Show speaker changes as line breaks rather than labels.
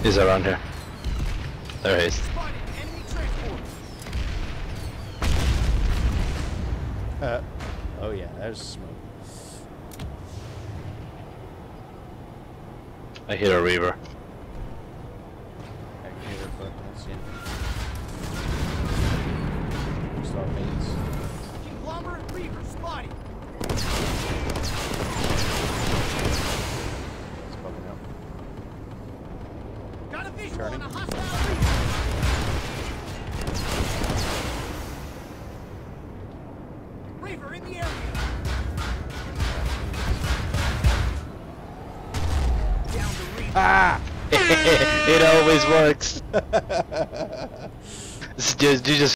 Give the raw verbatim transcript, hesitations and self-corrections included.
He's around here. There he is.
Uh, oh yeah, there's smoke.
I hit a Reaver.
I can hear it, but I don't see it. Start mains.
Conglomerate Reaver spotted.
It's bugging out.
Got a visual
Turning.
on a hostile Reaver. Reaver in the area. Down the Reaver.
Ah!
It always works. It's just, you just